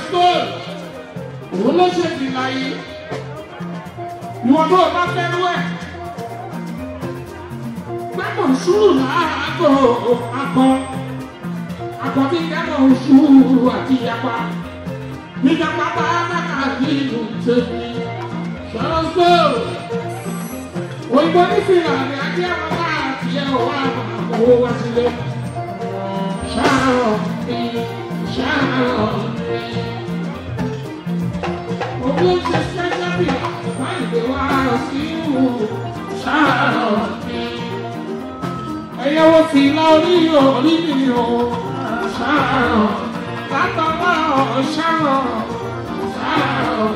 Stone òun ló ṣe fìlà yìí ìwọ̀n tó o bá fẹ́rú ẹ̀ gbẹ́mọ̀ sùúrù láàgò akọ tí gbẹ́mọ̀ sùúrù àti ìyapa níjàpá bá bàkà bí ìlú tèmi Sharon Stone òyìnbó ní fìlà ní ajé àwọn bá àti ẹ̀ wá owó wá sílé Sharon ní Sharon ní. Owó ṣe ṣẹ́ṣẹ́ bí wọ́n ìgbé wá sí ìlú Sharon ní. Ẹyẹ wo fìlà orí mi o Sharon látọwọ́ Sharon.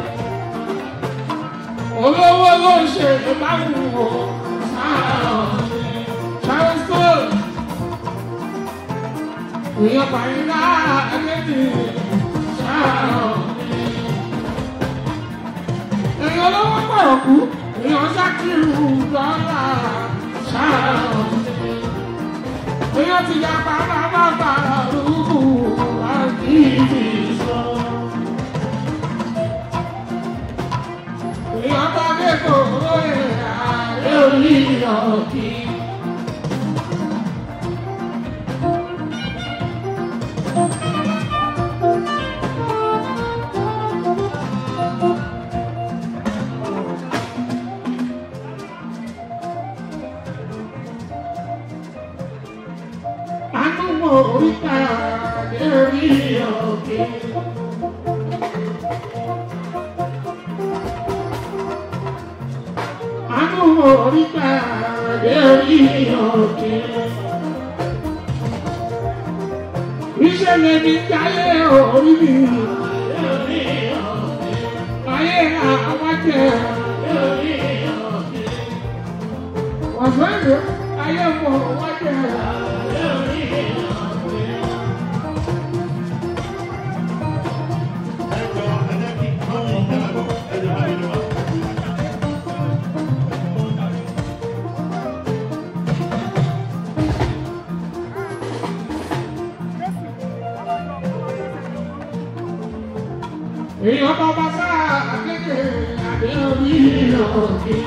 Olówó ló ń ṣe ìbáwò Sharon Stone. Èèyàn Bàrígá ẹgbẹ́dì Sharon. Èèyàn olówó pọ̀rọ̀kú èèyàn Ṣákìrù dọ́là Sharon. Èèyàn ti ya bàbá lùkù àti ìfìsọ. Èèyàn bá dé kòró ààrẹ orí ọ̀kì. Oríta lórí òkè. Àánú oríta lórí òkè. Ìṣẹ̀lẹ̀ ní jáyé orí mi lórí òkè. Ayé àwájẹ lórí òkè. Wàfẹ́ lè ayé mọ̀ wájẹ lórí òkè. Èèyàn bàbá sáà àgbègbè àdé orí òkè.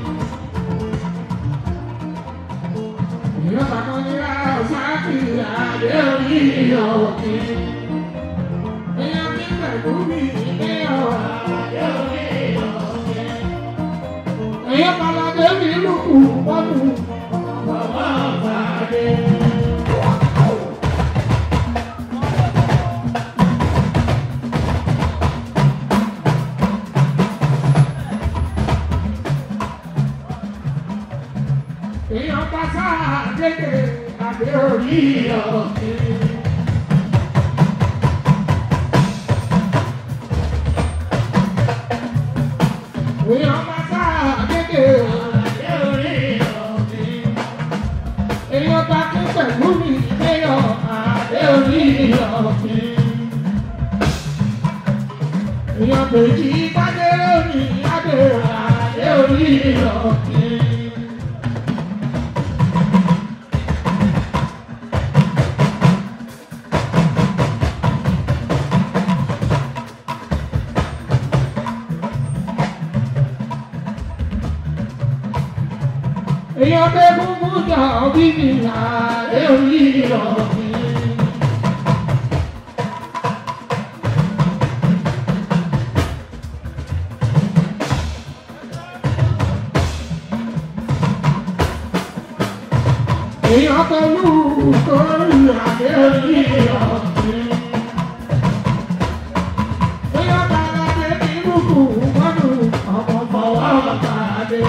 Èèyàn bàbá nira sáàkì àdé orí òkè. Èèyàn bí pẹ̀lú mi ìdílé àdé orí òkè. Èèyàn bàbá débi lùkù pọ́nù bàbá àbàdé. Èèyàn pàṣẹ àgbègbè àdé orí òkè. Èèyàn pàṣẹ àgbègbè àdé orí òkè. Èèyàn bá kí pẹ̀lú mi léyọ̀ àdé orí òkè. Èèyàn bèjì bá dé orí àdé orí òkè. Èèyàn bẹ́ gbogbo jà bí mi láàrẹ orí ọ̀gbìn. Èèyàn pẹ̀lú torí àrẹ orí ọ̀gbìn. Èèyàn bàrà dé nínú kù mọ́nù ọmọ fọwọ́ bàdé.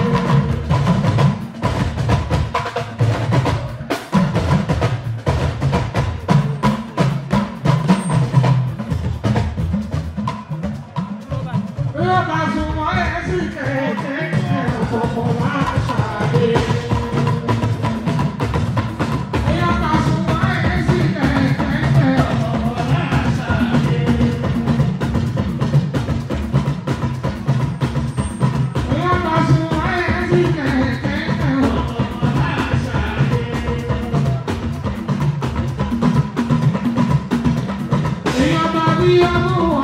Èèyàn bá rí ọmọ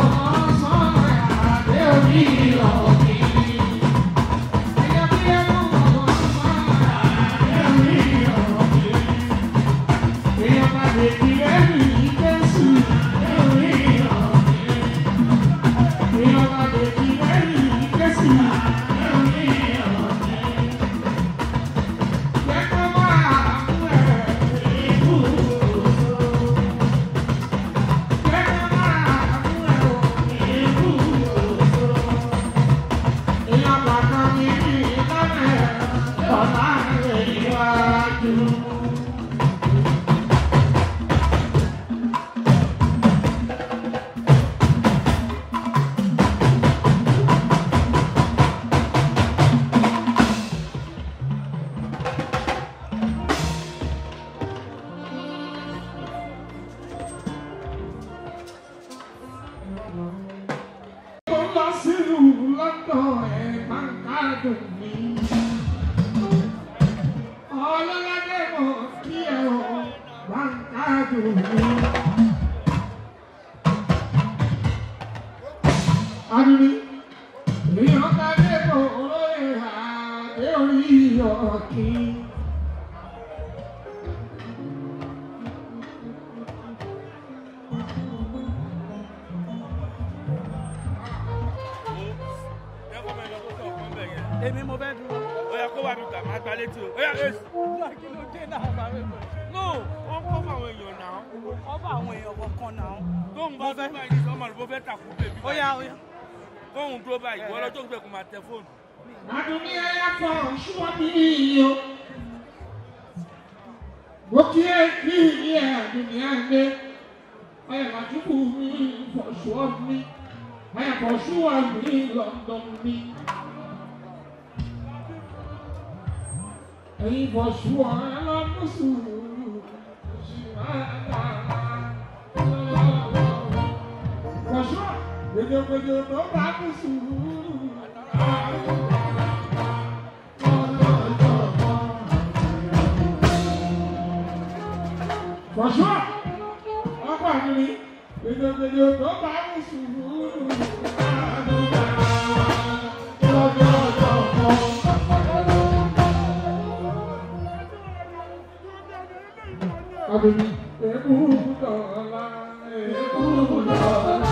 sílùú London ẹ̀ máa ń kádùn mí. Ọlọ́ládé mọ̀ kí ẹ ọ̀ máa ń kádùn mí. Adúlí, èèyàn ká dé mọ̀ olóyè àdé orí ọ̀kí. Èmi mo fẹ́ dúró. Ó yá kó wá mi gbà máa gba létí o. Ó yá èsì. Kí ló dé náà bá mi bọ̀? No, wọ́n kọ́ fún àwọn èèyàn náà. Wọ́n bá àwọn èèyàn kọ̀ọ̀kan náà. Tóun bá fẹ́ báyìí ní sọ́mọ́ ló fẹ́ tàkú bèbí. Ó yá ó yá. Tóun dúró báyìí, wọ́n lọ́jọ́ gbẹ̀ kó máa tẹ fóònù. Adúlí ẹ̀yà fọ̀ ṣúwọ́ mi o. Mo kí ẹ kí ẹ Adúlí ẹ̀dẹ́. Ọ̀yà màtúkù mi fọ̀ ṣúwọ́ mi. Ọ̀yà fọ̀ ṣúwọ́ mi London mi. Ẹ̀yin fọ̀ ṣúwọ́ ẹ lọ́dún sùúrù. Fọ̀ ṣúwọ́ gbèdégbèdé tó bá kú sùúrù. Fọ̀ṣọ́ ọkọ̀ mi gbèdégbèdé tó bá kú sùúrù. Adúlí èkú dọ̀la èkú dọ̀la.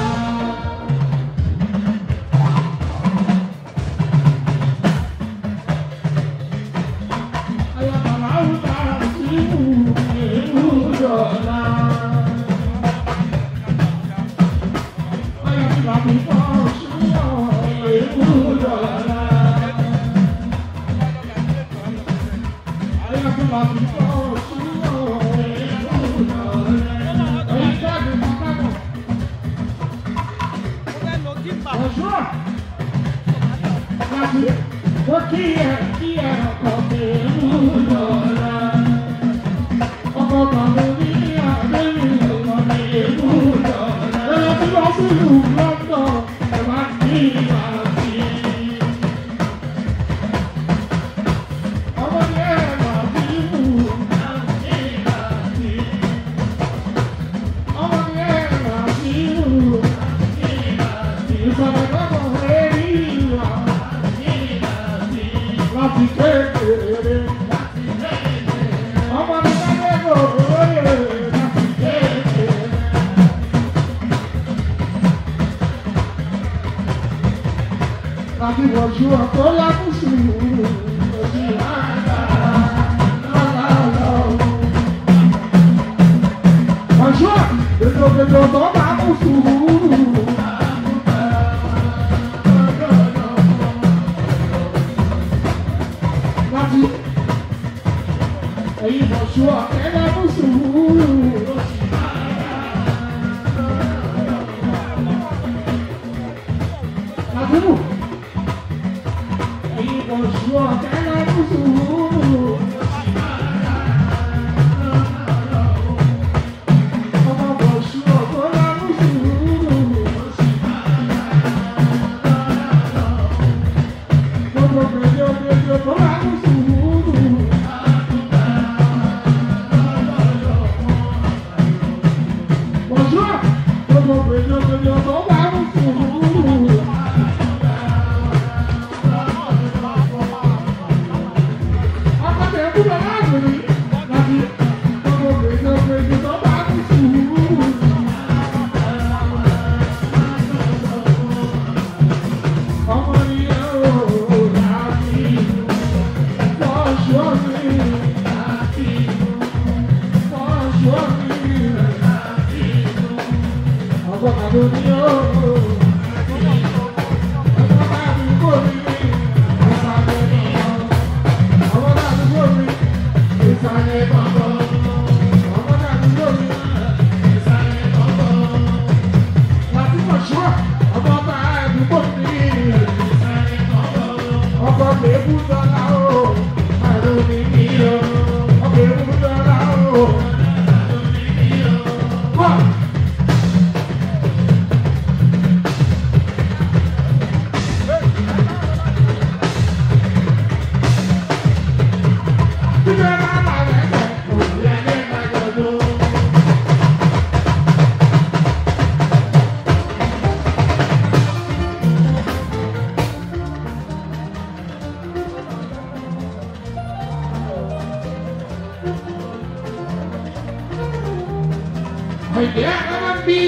bí.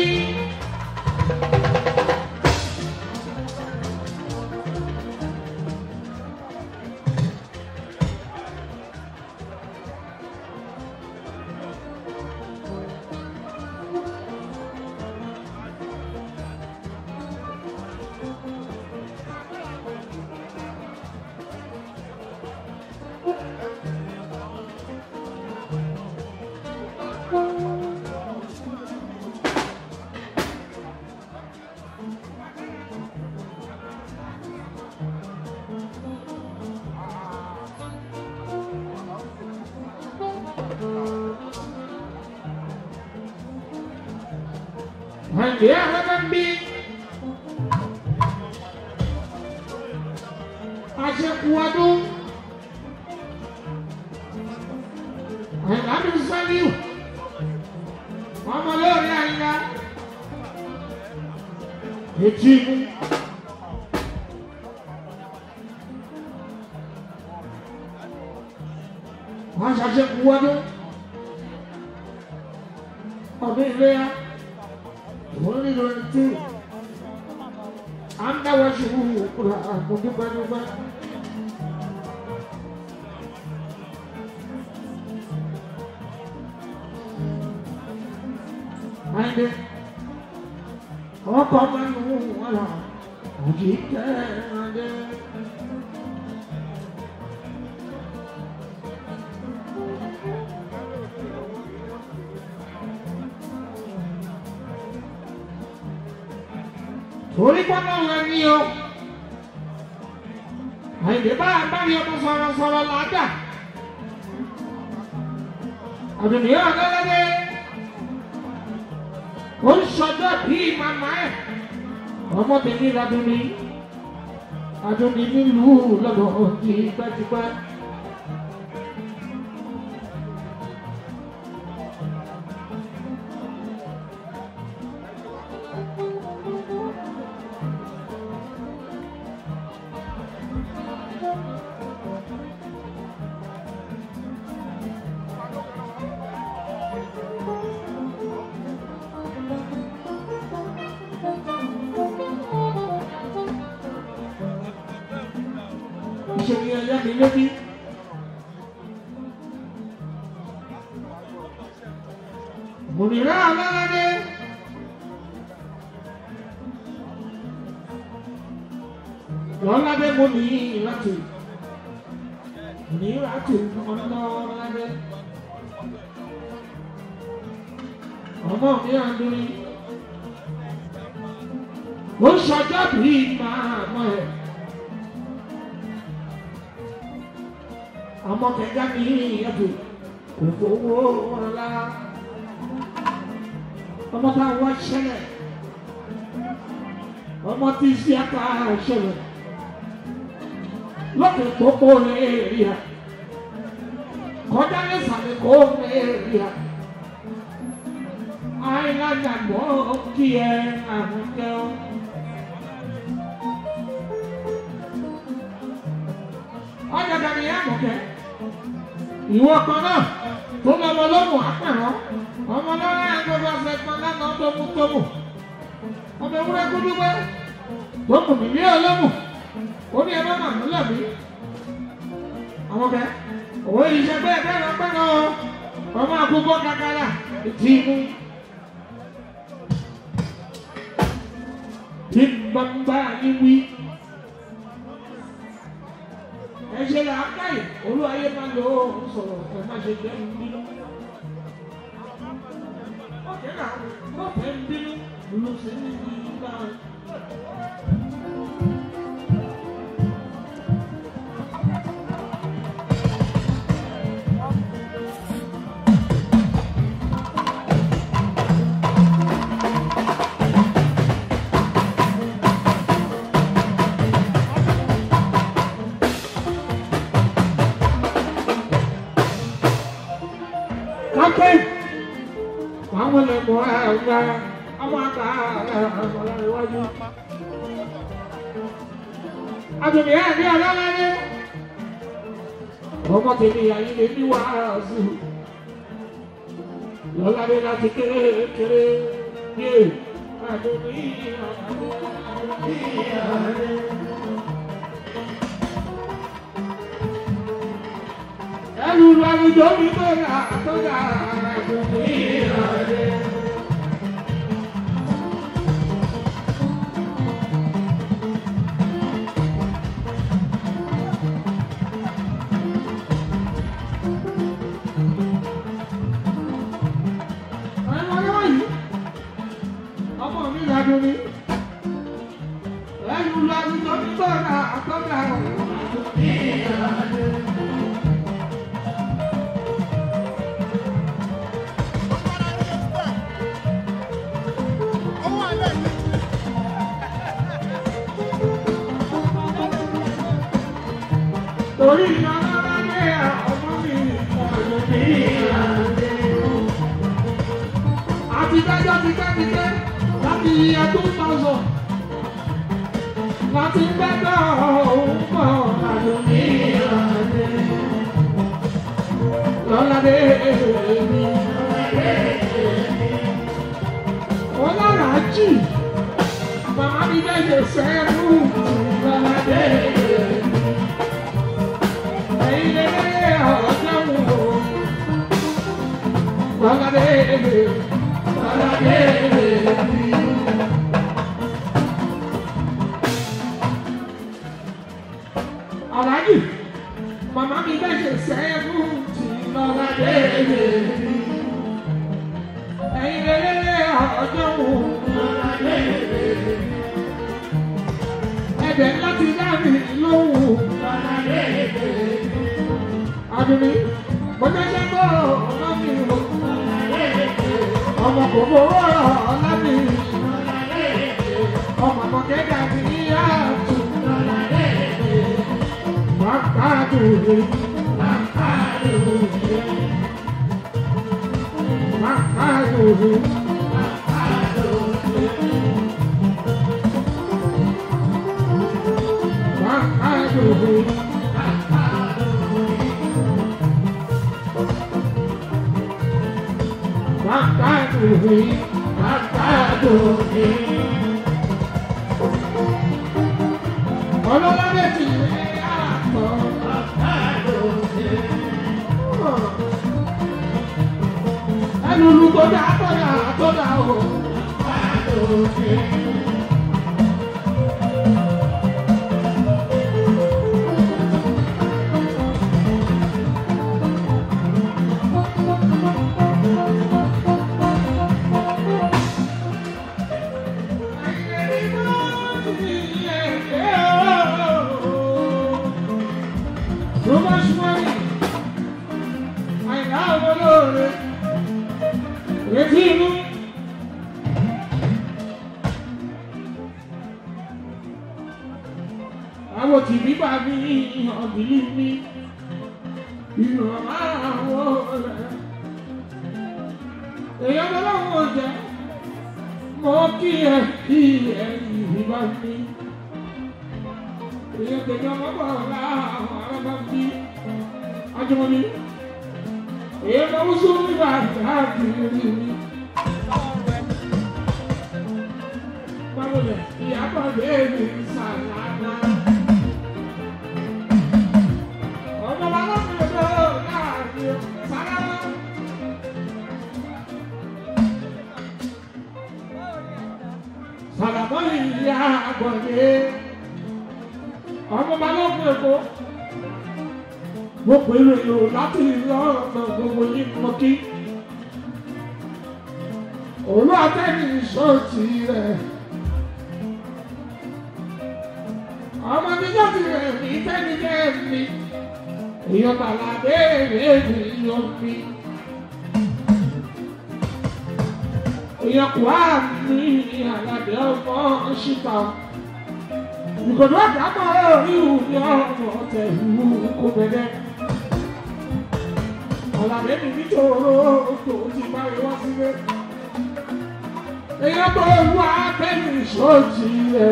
Dia akan bi asyik kuadu ada saliu mama lori anga hiji asyik kuadu abelea Only one two. Anda wajhu Quran muduba. Ande. Apa manu wala. Ujita ande. Orí pọ́nà wọn ni o, àìdè bá àbárí ọmọ sọ̀rọ̀ lájà, àdùnìyàn ọ̀gẹ́gẹ́dẹ́, ó ń ṣọjọ́ bí màmá ẹ̀, ọmọ tèmi Adúnni nílùú lọ́dọ̀ tipẹ́tipẹ́. Ìṣèlú ẹ̀yà mi lóbi. Mòmìnira alálàdé. Lọ́ládé mo ní láti. Ní láti ọlọ́ládé. Ọmọ mi àdúrí. Ó ṣọjọ́ bí màmá ẹ̀. Ọmọ kẹ̀kẹ́ mi ẹ̀dùn kò fowó ọ̀la. Ọmọ tá a wá ṣẹlẹ̀. Ọmọ tí sí aka ṣẹlẹ̀. Lókè pópó rẹ̀ rí a. Kọjá ní sàlẹ̀ kó rẹ̀ rí a. Àìlájà gbọ́ kí ẹ àrùn jẹun. Ọjà dàbí yá mọ̀kẹ́. Ìwọ kan náà tó lọ́mọ lọ́mù àpẹ̀rọ. Ọmọ lọ́rọ̀ ẹgbẹ́gbẹ́ ọ̀sẹ̀ kan lánàá tómú. Ọmọ ewúrẹ́ kúndúgbẹ́. Tómù nílé ọlọ́mù. Ó ní ẹgbẹ́ màmú lẹ̀mí. Àwọn kẹ́. Òwe iṣẹ́ bẹ́ẹ̀ pẹ́rọ. Ọmọ àkókò kakara ti mú. Tí gbangba ní wí. Ẹ ṣe là á káyè, olúwayé máa lò ó sọ̀rọ̀ ẹ má ṣe jẹ́ ń bínú. Ọ̀kẹ́ náà lọ́fẹ̀ẹ́ ń bínú ló ṣe ní ìgbà. Àwọn lè mọ ẹgbẹ́ àwọn àgbà ọ̀rọ̀ iwájú. Àdùnní ẹ̀ ní ọlọ́lẹ́dẹ́. Ọmọ tèmi àyè lè ní wàásù. Lọ́ládé láti kéré. Ẹrù làwùjọ mi tó dà àdùnní ìrọ̀lẹ́. Ọmọ mi làdùnní. Ẹrù làwùjọ mi tó dà àdùnní ìrọ̀lẹ́. Torí ìnáwó ní ọmọ mi ọ̀dọ̀ ní ìrànlẹ́. Àti dájọ́ ti kẹ́kẹ́ láti iye 2000. Láti gbẹ́dọ̀ òun pọ̀ ọ̀dọ̀ ní ìrànlẹ́. Lọ́ládé èmi. Ọlọ́run àjì. Màmá mi bẹ́ẹ̀ ṣe sẹ́rù. Lọ́ládé èmi. Alhaji, mama mi bẹ ṣe sẹ́ẹ̀kù tí lọ́ládé mi. Ẹ̀yin lélẹ́lẹ́ ọjọ́ wo lọ́ládé mi. Ẹ̀bẹ̀ láti dá mi lóhùn lọ́ládé mi. Adùnní, mo jẹ́jẹ́ kó ọ̀nà mi wò lọ́ládé mi. Ọmọ kò fowó ọ̀la mi lọ́ládé mi. Ọmọ àmọ̀kẹ́dà mi yá tù lọ́ládé mi. Makaduri, Makaduri, Makaduri, Makaduri, Makaduri, Makaduri. Ọlọ́ládé ti rẹ̀ àpọ̀ Makaduri. Ẹnu lu tó dá o Makaduri. Àwọn tìbí bá mi ọ̀gbìn mi, ìrọ̀lá àwọn ọ̀rẹ́. Èèyàn lọ́wọ́ jẹ́, mo kí ẹ ìbá mi. Èèyàn tẹ̀lé ọmọ bọ̀ láwọn arábá mi. Ajọ́mọ́ni, èèyàn lọ́wọ́ sún nígbà káàkiri mi. Báwo lẹ̀, ìyá pàdé mi sàlàdà. Sàlàmọ́ ìyá àgbọ̀dé ọmọ balógun èkó mo pè é lò láti lọ́ọ̀nà gbogbo yìí mọ́ kí òun àtẹ́ni ìṣọ́ọ̀tì rẹ̀ ọmọ mi lọ́ọ̀tì rẹ̀ ní tẹ́nìkẹ́ mi èèyàn bàlàdé rẹ̀ mi yọ mi. Ìyẹ̀kùn àmì àlàdé ọmọ ṣìkà. Ìkòdó àgbàmọ́ orí ìwúni ọmọ tẹ̀lú kò bẹ̀rẹ̀. Àlàdé mi nítorò tó ti parí wá sílé. Èèyàn tó wá tẹ́lẹ̀ ìṣòjì rẹ̀.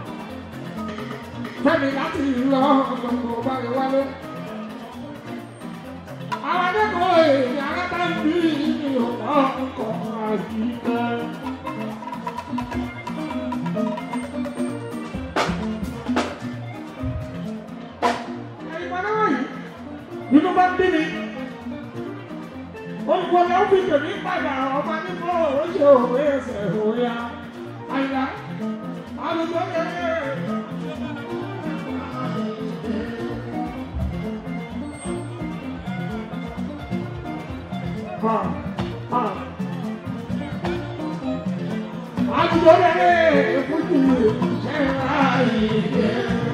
Tẹ́lẹ̀ láti lọ ọmọ parí wálé. Àwọn akẹ́kọ̀ọ́ èèyàn arábá ń bí ọkọ̀ àjíkẹ́. bí mi. Olùkọ́ni ó fi tèmi padà ọmọ nígbà oṣù òwe ẹsẹ̀ òya. Àyà àlùkò kẹ́kẹ́. Àlùkò kẹ́kẹ́ fújì ṣe àyè.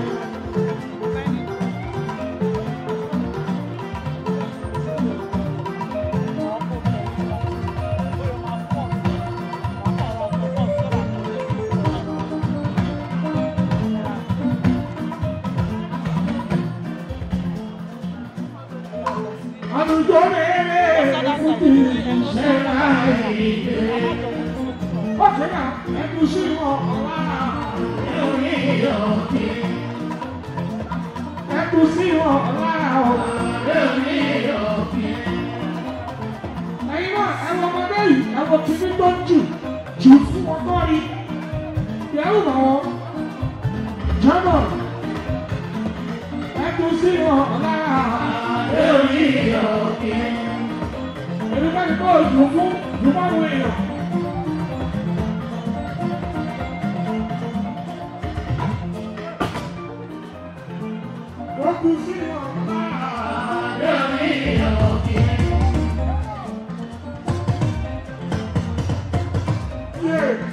Everybody go, you want to win. What do you see? Yeah.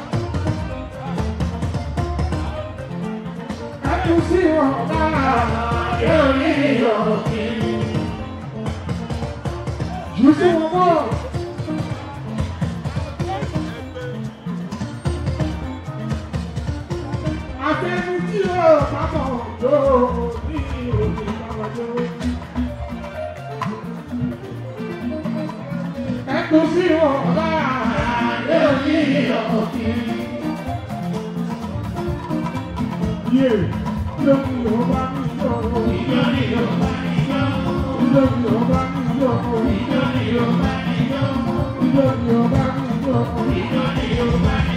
I do see you see one more. Àtẹnudí o, bàbá òjò ní òjò ìbáwájọ́. Ẹ̀kú sí ọ̀la lórí òkè. Yé lórí ọba mi yọ. Lórí ọba mi yọ. Lórí ọba mi yọ. Lórí ọba mi yọ. Lórí ọba mi yọ.